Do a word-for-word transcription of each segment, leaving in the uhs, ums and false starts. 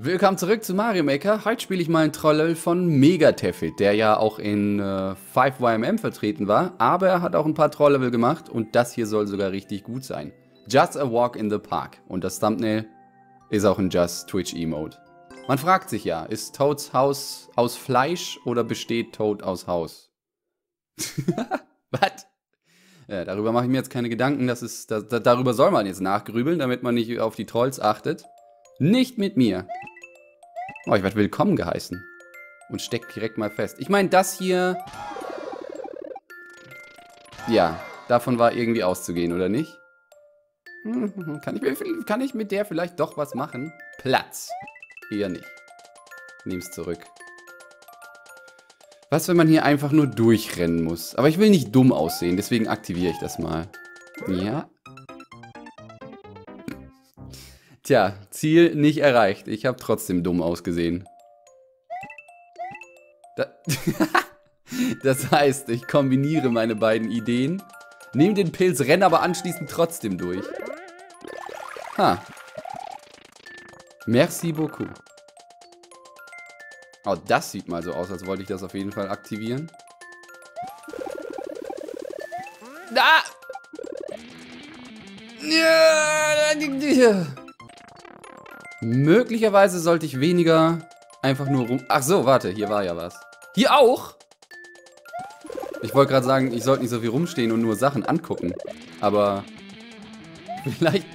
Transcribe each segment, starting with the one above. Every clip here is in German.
Willkommen zurück zu Mario Maker. Heute spiele ich mal einen Troll von Megatefit, der ja auch in äh, fünf Y M M vertreten war, aber er hat auch ein paar Troll-Level gemacht und das hier soll sogar richtig gut sein. Just a Walk in the Park und das Thumbnail ist auch ein Just Twitch Emote. Man fragt sich ja, ist Toads Haus aus Fleisch oder besteht Toad aus Haus? Was? Ja, darüber mache ich mir jetzt keine Gedanken, das ist, das, das, darüber soll man jetzt nachgrübeln, damit man nicht auf die Trolls achtet. Nicht mit mir. Oh, ich werde willkommen geheißen. Und steckt direkt mal fest. Ich meine, das hier... Ja, davon war irgendwie auszugehen, oder nicht? Kann ich, kann ich mit der vielleicht doch was machen? Platz. Eher nicht. Nehm's zurück. Was, wenn man hier einfach nur durchrennen muss? Aber ich will nicht dumm aussehen, deswegen aktiviere ich das mal. Ja. Tja, Ziel nicht erreicht. Ich habe trotzdem dumm ausgesehen. Da das heißt, ich kombiniere meine beiden Ideen, nehme den Pilz, renne aber anschließend trotzdem durch. Ha. Merci beaucoup. Oh, das sieht mal so aus, als wollte ich das auf jeden Fall aktivieren. Da! Ja! Möglicherweise sollte ich weniger einfach nur rum... Ach so, warte, hier war ja was. Hier auch? Ich wollte gerade sagen, ich sollte nicht so viel rumstehen und nur Sachen angucken. Aber... Vielleicht...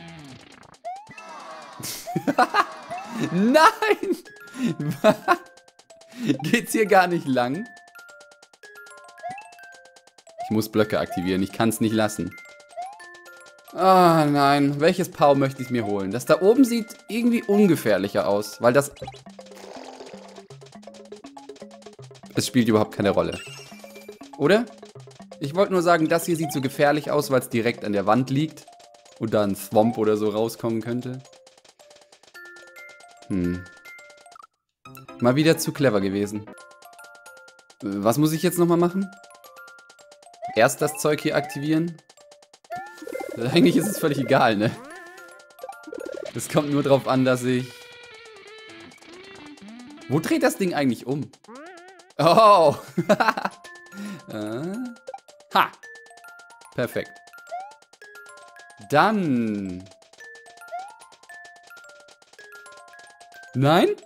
Nein! Geht's hier gar nicht lang? Ich muss Blöcke aktivieren, ich kann es nicht lassen. Ah, nein. Welches Pow möchte ich mir holen? Das da oben sieht irgendwie ungefährlicher aus, weil das... Es spielt überhaupt keine Rolle. Oder? Ich wollte nur sagen, das hier sieht so gefährlich aus, weil es direkt an der Wand liegt und da ein Swamp oder so rauskommen könnte. Hm. Mal wieder zu clever gewesen. Was muss ich jetzt nochmal machen? Erst das Zeug hier aktivieren? Eigentlich ist es völlig egal, ne? Es kommt nur drauf an, dass ich... Wo dreht das Ding eigentlich um? Oh! äh. Ha! Perfekt. Dann... Nein?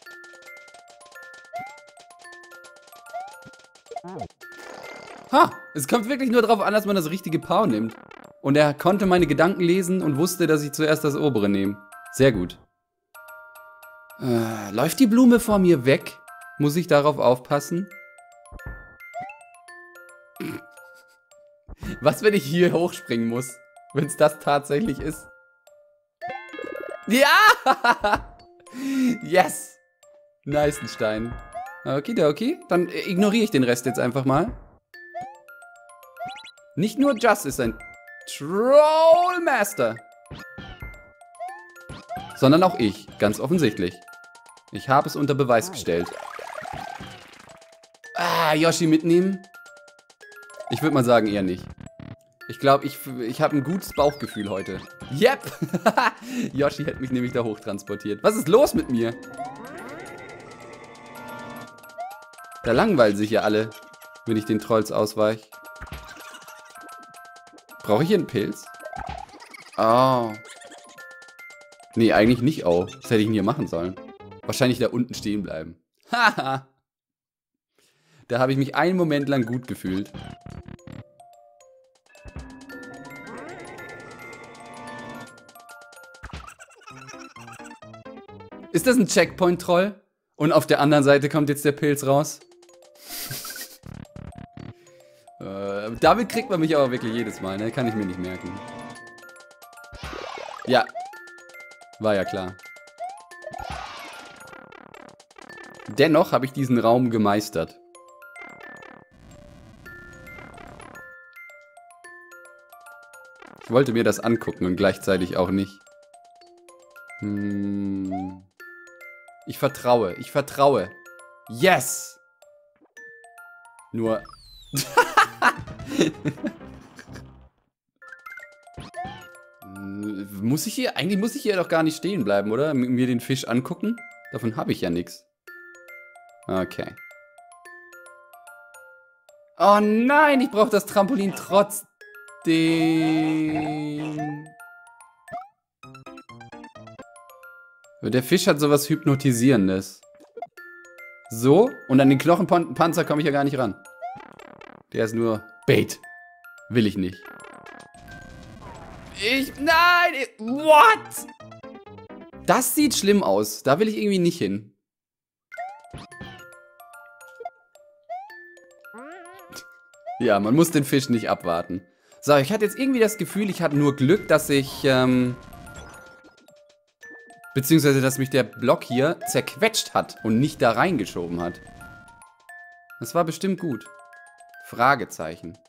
Ha! Es kommt wirklich nur drauf an, dass man das richtige Pow nimmt. Und er konnte meine Gedanken lesen und wusste, dass ich zuerst das obere nehme. Sehr gut. Äh, läuft die Blume vor mir weg? Muss ich darauf aufpassen? Was, wenn ich hier hochspringen muss? Wenn es das tatsächlich ist? Ja! Yes! Neistenstein. Okidoki. Dann ignoriere ich den Rest jetzt einfach mal. Nicht nur Just ist ein Trollmaster. Sondern auch ich, ganz offensichtlich. Ich habe es unter Beweis gestellt. Ah, Yoshi mitnehmen? Ich würde mal sagen, eher nicht. Ich glaube, ich, ich habe ein gutes Bauchgefühl heute. Yep! Yoshi hätte mich nämlich da hochtransportiert. Was ist los mit mir? Da langweilen sich ja alle, wenn ich den Trolls ausweiche. Brauche ich hier einen Pilz? Oh. Nee, eigentlich nicht. Oh, was hätte ich denn hier machen sollen? Wahrscheinlich da unten stehen bleiben. Haha. Da habe ich mich einen Moment lang gut gefühlt. Ist das ein Checkpoint-Troll? Und auf der anderen Seite kommt jetzt der Pilz raus? äh, damit kriegt man mich aber wirklich jedes Mal, ne? Kann ich mir nicht merken. Ja. War ja klar. Dennoch habe ich diesen Raum gemeistert. Ich wollte mir das angucken und gleichzeitig auch nicht. Hm. Ich vertraue, ich vertraue. Yes! Nur... muss ich hier... Eigentlich muss ich hier doch gar nicht stehen bleiben, oder? Mir den Fisch angucken? Davon habe ich ja nichts. Okay. Oh nein, ich brauche das Trampolin trotzdem. Der Fisch hat sowas Hypnotisierendes. So, und an den Knochenpanzer komme ich ja gar nicht ran. Der ist nur Bait. Will ich nicht. Ich, nein, ich, what? Das sieht schlimm aus. Da will ich irgendwie nicht hin. Ja, man muss den Fisch nicht abwarten. So, ich hatte jetzt irgendwie das Gefühl, ich hatte nur Glück, dass ich, ähm... beziehungsweise, dass mich der Block hier zerquetscht hat und nicht da reingeschoben hat. Das war bestimmt gut. Fragezeichen.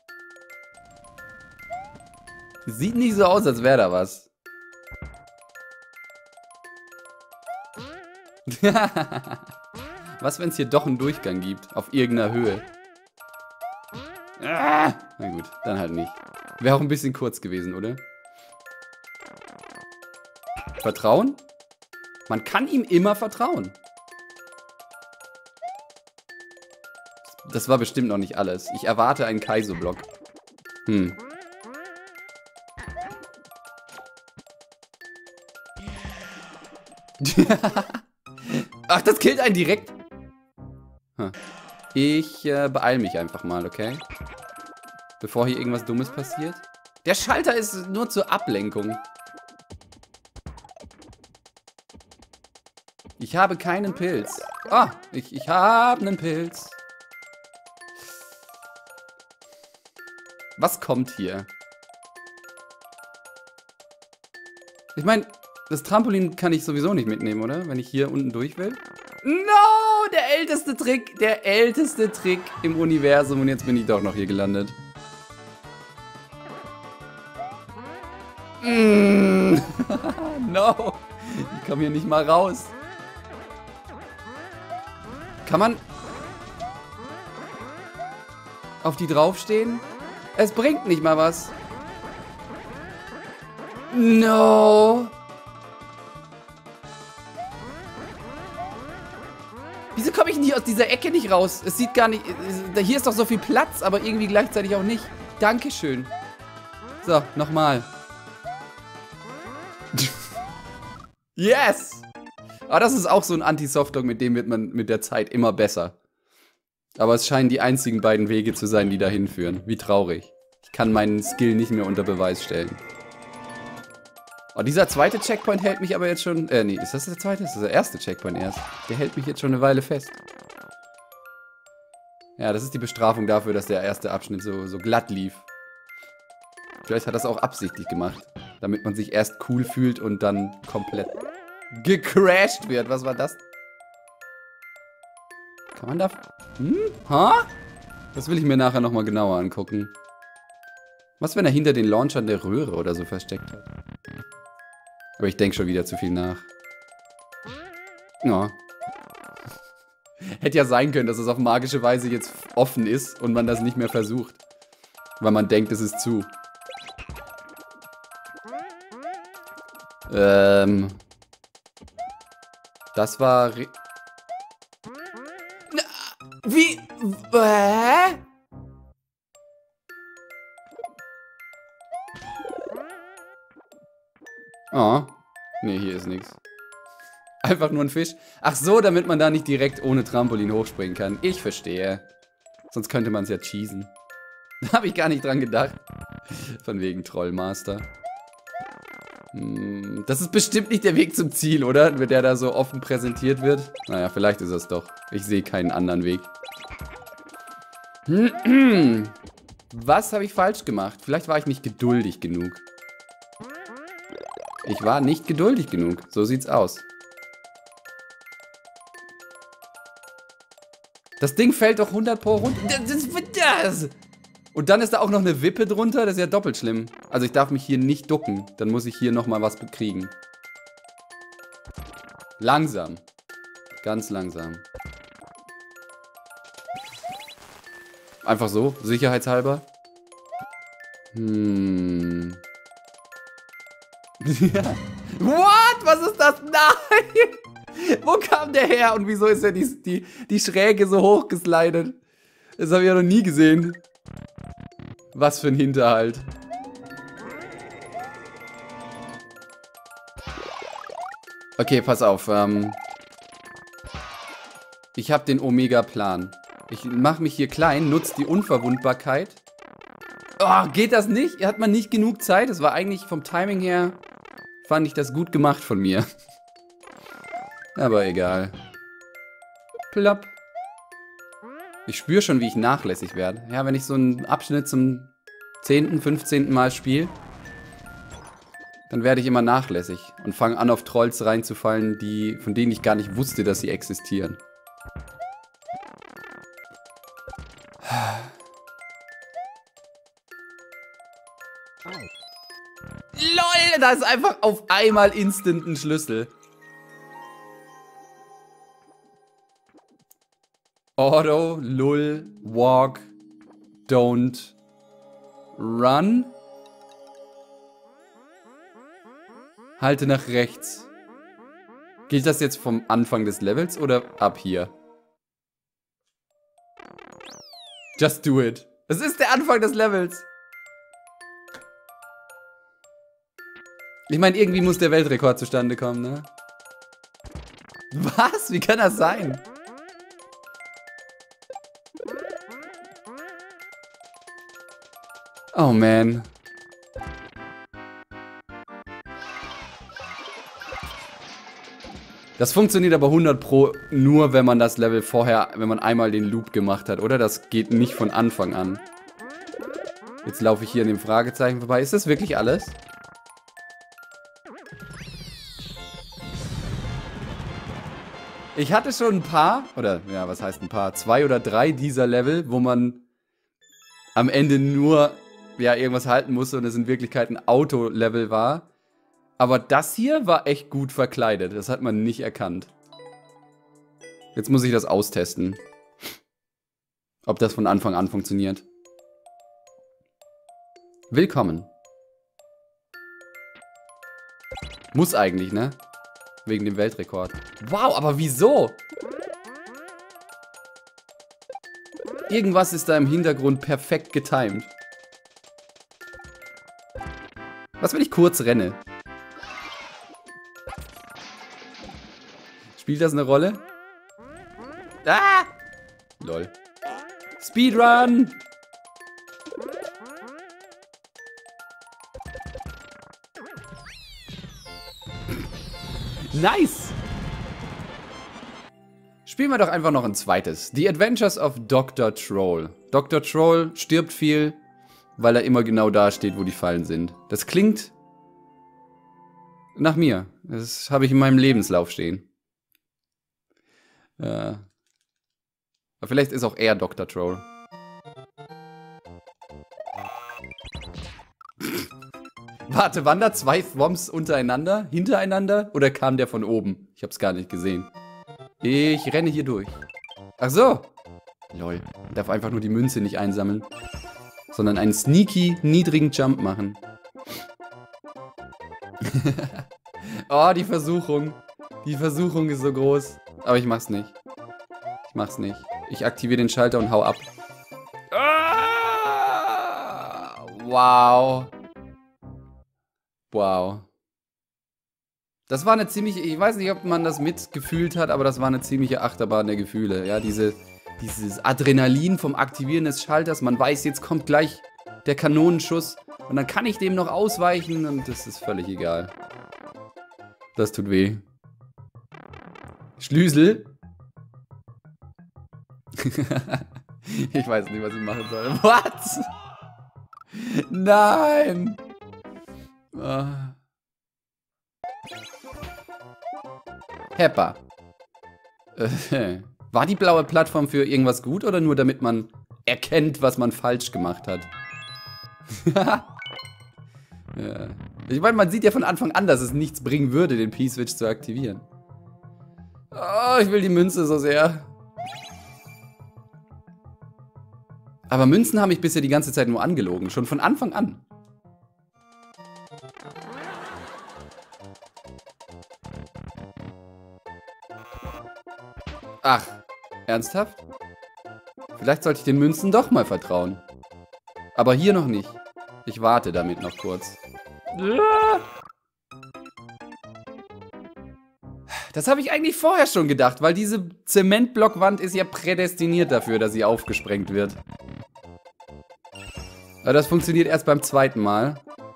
Sieht nicht so aus, als wäre da was. Was, wenn es hier doch einen Durchgang gibt? Auf irgendeiner Höhe. Ah, na gut, dann halt nicht. Wäre auch ein bisschen kurz gewesen, oder? Vertrauen? Man kann ihm immer vertrauen. Das war bestimmt noch nicht alles. Ich erwarte einen Kaizo-Block. Hm. Ach, das killt einen direkt. Hm. Ich äh, beeil mich einfach mal, okay? Bevor hier irgendwas Dummes passiert. Der Schalter ist nur zur Ablenkung. Ich habe keinen Pilz. Ah, ich, ich habe einen Pilz. Was kommt hier? Ich meine, das Trampolin kann ich sowieso nicht mitnehmen, oder? Wenn ich hier unten durch will. No, der älteste Trick. Der älteste Trick im Universum. Und jetzt bin ich doch noch hier gelandet. Mm. No. Ich komme hier nicht mal raus. Kann man auf die draufstehen? Es bringt nicht mal was. No. Wieso komme ich denn hier aus dieser Ecke nicht raus? Es sieht gar nicht... Hier ist doch so viel Platz, aber irgendwie gleichzeitig auch nicht. Dankeschön. So, nochmal. Yes! Aber das ist auch so ein Anti-Softlock, mit dem wird man mit der Zeit immer besser. Aber es scheinen die einzigen beiden Wege zu sein, die dahin führen. Wie traurig. Ich kann meinen Skill nicht mehr unter Beweis stellen. Oh, dieser zweite Checkpoint hält mich aber jetzt schon... Äh, nee, ist das der zweite? Das ist der erste Checkpoint erst. Der hält mich jetzt schon eine Weile fest. Ja, das ist die Bestrafung dafür, dass der erste Abschnitt so, so glatt lief. Vielleicht hat das auch absichtlich gemacht. Damit man sich erst cool fühlt und dann komplett gecrashed wird. Was war das? Kann man da... Hm? Ha? Das will ich mir nachher nochmal genauer angucken. Was, wenn er hinter den Launchern der Röhre oder so versteckt hat? Aber ich denke schon wieder zu viel nach. Ja. Hätte ja sein können, dass es auf magische Weise jetzt offen ist und man das nicht mehr versucht. Weil man denkt, es ist zu. Ähm... Das war... Re Na, wie... Hä? Oh. Nee, hier ist nichts. Einfach nur ein Fisch. Ach so, damit man da nicht direkt ohne Trampolin hochspringen kann. Ich verstehe. Sonst könnte man es ja cheesen. Da habe ich gar nicht dran gedacht. Von wegen Trollmaster. Hm, das ist bestimmt nicht der Weg zum Ziel, oder? Wenn der da so offen präsentiert wird. Naja, vielleicht ist es doch. Ich sehe keinen anderen Weg. Was habe ich falsch gemacht? Vielleicht war ich nicht geduldig genug. Ich war nicht geduldig genug. So sieht's aus. Das Ding fällt doch hundert pro runter. Das, das. Und dann ist da auch noch eine Wippe drunter. Das ist ja doppelt schlimm. Also ich darf mich hier nicht ducken. Dann muss ich hier nochmal was bekriegen. Langsam. Ganz langsam. Einfach so, sicherheitshalber. Hm... Ja. What? Was ist das? Nein! Wo kam der her und wieso ist er die, die, die Schräge so hoch geslidet? Das habe ich ja noch nie gesehen. Was für ein Hinterhalt. Okay, pass auf. Ähm ich habe den Omega-Plan. Ich mache mich hier klein, nutze die Unverwundbarkeit. Oh, geht das nicht? Hat man nicht genug Zeit? Das war eigentlich vom Timing her, fand ich das gut gemacht von mir. Aber egal. Plopp. Ich spüre schon, wie ich nachlässig werde. Ja, wenn ich so einen Abschnitt zum zehnten, fünfzehnten Mal spiele, dann werde ich immer nachlässig und fange an, auf Trolls reinzufallen, die, von denen ich gar nicht wusste, dass sie existieren. LOL, da ist einfach auf einmal instant ein Schlüssel. Auto, lull, walk, don't, run. Halte nach rechts. Gilt das jetzt vom Anfang des Levels oder ab hier? Just do it. Das ist der Anfang des Levels. Ich meine, irgendwie muss der Weltrekord zustande kommen, ne? Was? Wie kann das sein? Oh man. Das funktioniert aber hundert Pro nur, wenn man das Level vorher, wenn man einmal den Loop gemacht hat, oder? Das geht nicht von Anfang an. Jetzt laufe ich hier an dem Fragezeichen vorbei. Ist das wirklich alles? Ich hatte schon ein paar, oder ja, was heißt ein paar? Zwei oder drei dieser Level, wo man am Ende nur, ja, irgendwas halten musste und es in Wirklichkeit ein Auto-Level war. Aber das hier war echt gut verkleidet. Das hat man nicht erkannt. Jetzt muss ich das austesten. Ob das von Anfang an funktioniert. Willkommen. Muss eigentlich, ne? Wegen dem Weltrekord. Wow, aber wieso? Irgendwas ist da im Hintergrund perfekt getimed. Was, wenn ich kurz renne? Spielt das eine Rolle? Ah! Lol. Speedrun! Nice! Spielen wir doch einfach noch ein zweites. The Adventures of Doktor Troll. Doktor Troll stirbt viel, weil er immer genau da steht, wo die Fallen sind. Das klingt nach mir. Das habe ich in meinem Lebenslauf stehen. Ja. Aber vielleicht ist auch er Doktor Troll. Warte, waren da zwei Thwomps untereinander, hintereinander? Oder kam der von oben? Ich hab's gar nicht gesehen. Ich renne hier durch. Ach so. Lol. Ich darf einfach nur die Münze nicht einsammeln. Sondern einen sneaky, niedrigen Jump machen. Oh, die Versuchung. Die Versuchung ist so groß. Aber ich mach's nicht. Ich mach's nicht. Ich aktiviere den Schalter und hau ab. Ah! Wow. Wow. Das war eine ziemliche, ich weiß nicht, ob man das mitgefühlt hat, aber das war eine ziemliche Achterbahn der Gefühle. Ja, diese, dieses Adrenalin vom Aktivieren des Schalters. Man weiß, jetzt kommt gleich der Kanonenschuss und dann kann ich dem noch ausweichen und das ist völlig egal. Das tut weh. Schlüssel. Ich weiß nicht, was ich machen soll. What? Nein. Ah. Hepper. Äh, war die blaue Plattform für irgendwas gut oder nur damit man erkennt, was man falsch gemacht hat? Ja. Ich meine, man sieht ja von Anfang an, dass es nichts bringen würde, den P-Switch zu aktivieren. Oh, ich will die Münze so sehr. Aber Münzen haben mich bisher die ganze Zeit nur angelogen. Schon von Anfang an. Ach, ernsthaft? Vielleicht sollte ich den Münzen doch mal vertrauen. Aber hier noch nicht. Ich warte damit noch kurz. Das habe ich eigentlich vorher schon gedacht, weil diese Zementblockwand ist ja prädestiniert dafür, dass sie aufgesprengt wird. Aber das funktioniert erst beim zweiten Mal.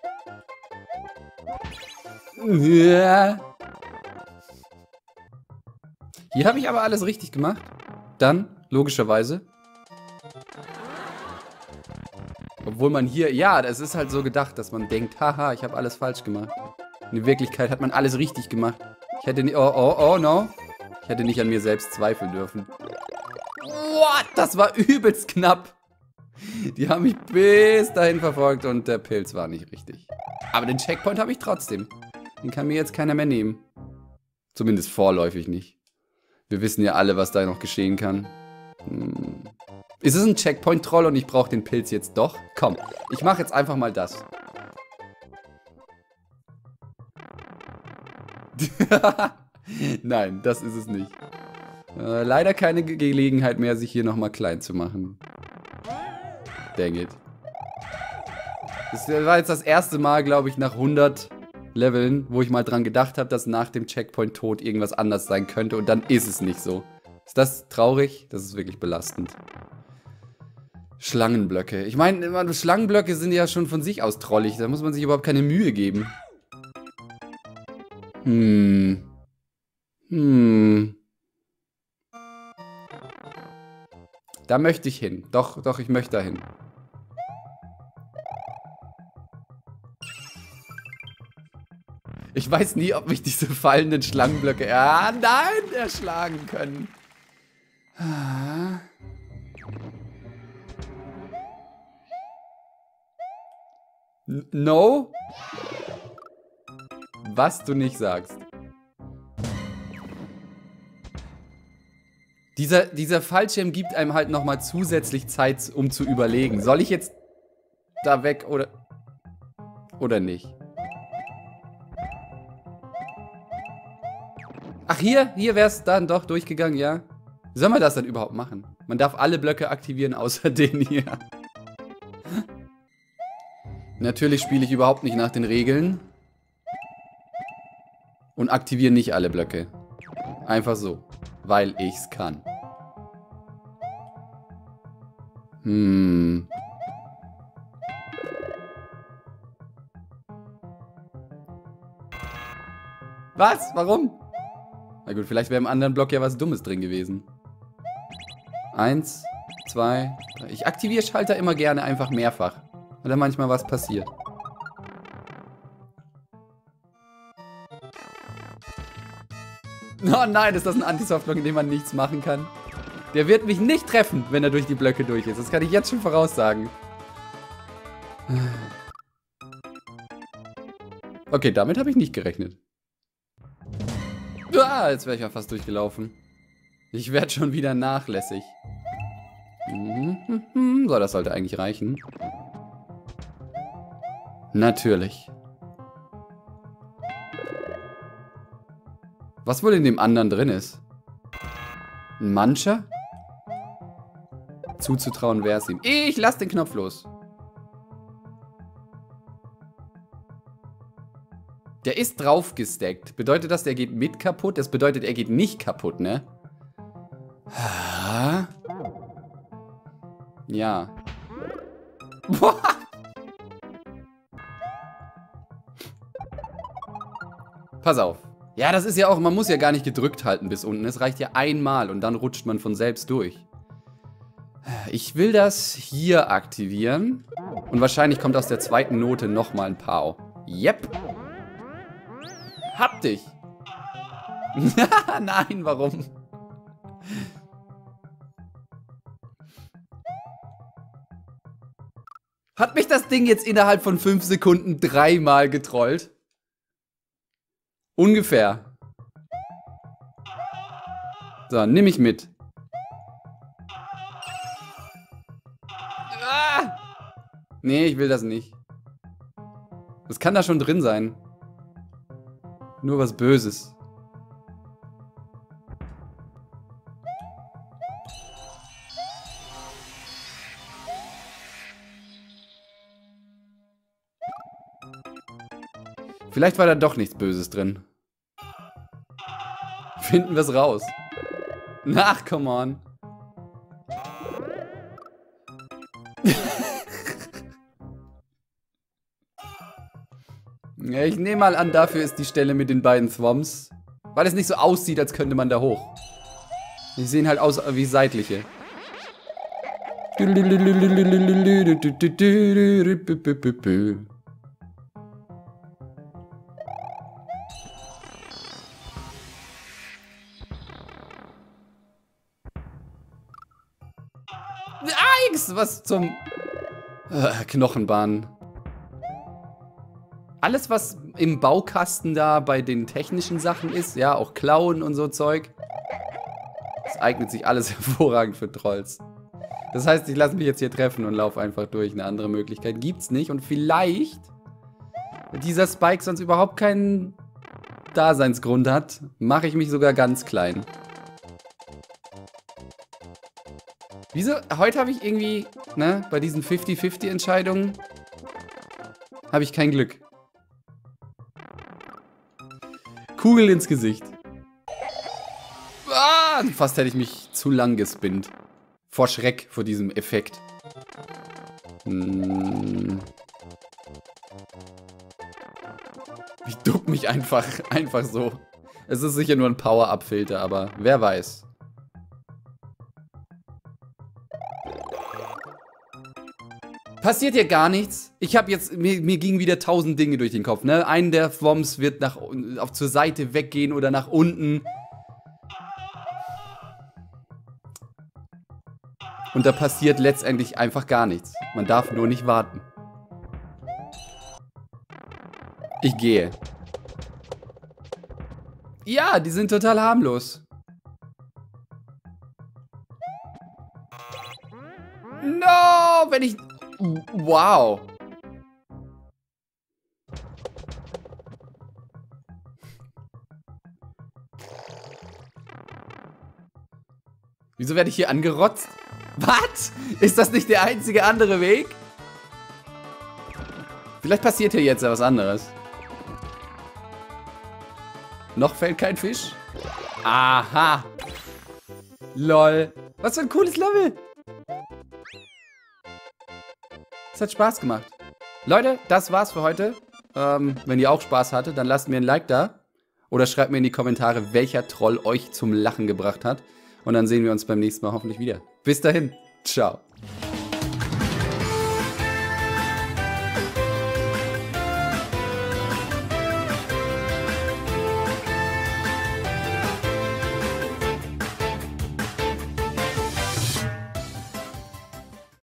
Hier habe ich aber alles richtig gemacht. Dann, logischerweise. Obwohl man hier, ja, das ist halt so gedacht, dass man denkt, haha, ich habe alles falsch gemacht. In Wirklichkeit hat man alles richtig gemacht. Ich hätte nicht, oh, oh, oh, no. Ich hätte nicht an mir selbst zweifeln dürfen. What? Das war übelst knapp. Die haben mich bis dahin verfolgt und der Pilz war nicht richtig. Aber den Checkpoint habe ich trotzdem. Den kann mir jetzt keiner mehr nehmen. Zumindest vorläufig nicht. Wir wissen ja alle, was da noch geschehen kann. Hm. Ist es ein Checkpoint-Troll und ich brauche den Pilz jetzt doch? Komm, ich mache jetzt einfach mal das. Nein, das ist es nicht. Äh, leider keine Ge Gelegenheit mehr, sich hier nochmal klein zu machen. Dang it. Das war jetzt das erste Mal, glaube ich, nach hundert Leveln, wo ich mal dran gedacht habe, dass nach dem Checkpoint-Tod irgendwas anders sein könnte und dann ist es nicht so. Ist das traurig? Das ist wirklich belastend. Schlangenblöcke. Ich meine, Schlangenblöcke sind ja schon von sich aus trollig. Da muss man sich überhaupt keine Mühe geben. Hm. Hm. Da möchte ich hin. Doch, doch, ich möchte dahin. Ich weiß nie, ob mich diese fallenden Schlangenblöcke... Ah, nein, erschlagen können. Ah. No? Was du nicht sagst. Dieser, dieser Fallschirm gibt einem halt nochmal zusätzlich Zeit, um zu überlegen. Soll ich jetzt da weg oder... Oder nicht? Ach, hier? Hier wäre es dann doch durchgegangen, ja? Wie soll man das dann überhaupt machen? Man darf alle Blöcke aktivieren, außer den hier. Natürlich spiele ich überhaupt nicht nach den Regeln. Und aktiviere nicht alle Blöcke. Einfach so. Weil ich's kann. Hm. Was? Warum? Na gut, vielleicht wäre im anderen Block ja was Dummes drin gewesen. Eins, zwei, drei. Ich aktiviere Schalter immer gerne einfach mehrfach. Weil da manchmal was passiert. Oh nein, ist das ein Anti-Soft-Block, in dem man nichts machen kann? Der wird mich nicht treffen, wenn er durch die Blöcke durch ist. Das kann ich jetzt schon voraussagen. Okay, damit habe ich nicht gerechnet. Ah, jetzt wäre ich ja fast durchgelaufen. Ich werde schon wieder nachlässig. So, das sollte eigentlich reichen. Natürlich. Was wohl in dem anderen drin ist? Ein Mancher? Zuzutrauen wäre es ihm. Ich lass den Knopf los. Der ist draufgesteckt. Bedeutet das, der geht mit kaputt? Das bedeutet, er geht nicht kaputt, ne? Ja. Pass auf. Ja, das ist ja auch, man muss ja gar nicht gedrückt halten bis unten. Es reicht ja einmal und dann rutscht man von selbst durch. Ich will das hier aktivieren. Und wahrscheinlich kommt aus der zweiten Note nochmal ein Pau. Yep. Hab dich. Nein, warum? Hat mich das Ding jetzt innerhalb von fünf Sekunden dreimal getrollt? Ungefähr. So, nimm ich mit. Ah! Nee, ich will das nicht. Das kann da schon drin sein. Nur was Böses. Vielleicht war da doch nichts Böses drin. Finden wir es raus. Ach, come on. Ja, ich nehme mal an, dafür ist die Stelle mit den beiden Thwomps. Weil es nicht so aussieht, als könnte man da hoch. Die sehen halt aus wie seitliche. Ix, was zum... Äh, Knochenbahn. Alles, was im Baukasten da bei den technischen Sachen ist, ja, auch Klauen und so Zeug, das eignet sich alles hervorragend für Trolls. Das heißt, ich lasse mich jetzt hier treffen und laufe einfach durch. Eine andere Möglichkeit gibt's nicht. Und vielleicht, wenn dieser Spike sonst überhaupt keinen Daseinsgrund hat, mache ich mich sogar ganz klein. Wieso? Heute habe ich irgendwie, ne, bei diesen fifty fifty Entscheidungen habe ich kein Glück. Kugel ins Gesicht. Ah, fast hätte ich mich zu lang gespinnt. Vor Schreck, vor diesem Effekt. Hm. Ich duck mich einfach, einfach so. Es ist sicher nur ein Power-Up-Filter, aber wer weiß. Passiert hier gar nichts. Ich habe jetzt, mir, mir gingen wieder tausend Dinge durch den Kopf, ne? Einen der Thwomps wird nach, auf zur Seite weggehen oder nach unten. Und da passiert letztendlich einfach gar nichts. Man darf nur nicht warten. Ich gehe. Ja, die sind total harmlos. No, wenn ich... Wow. Wieso werde ich hier angerotzt? Was? Ist das nicht der einzige andere Weg? Vielleicht passiert hier jetzt ja was anderes. Noch fällt kein Fisch? Aha. Lol. Was für ein cooles Level. Es hat Spaß gemacht. Leute, das war's für heute. Ähm, wenn ihr auch Spaß hattet, dann lasst mir ein Like da. Oder schreibt mir in die Kommentare, welcher Troll euch zum Lachen gebracht hat. Und dann sehen wir uns beim nächsten Mal hoffentlich wieder. Bis dahin. Ciao.